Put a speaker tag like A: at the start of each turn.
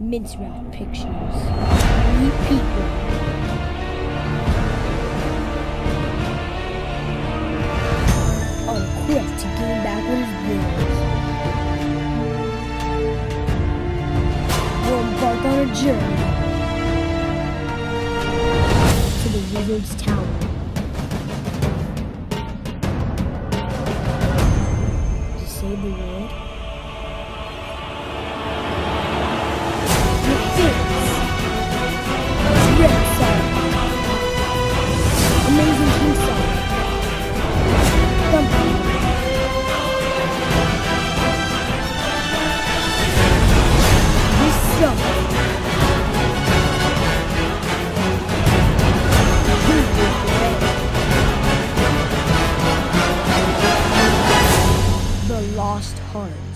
A: Mincerat Pictures. Meet people. On a quest to gain back what is theirs. We'll embark on a journey to the Wizard's Tower. To save the world. With this, Red Song, Amazing King Song, Thumping, this summer, The Lost Heart.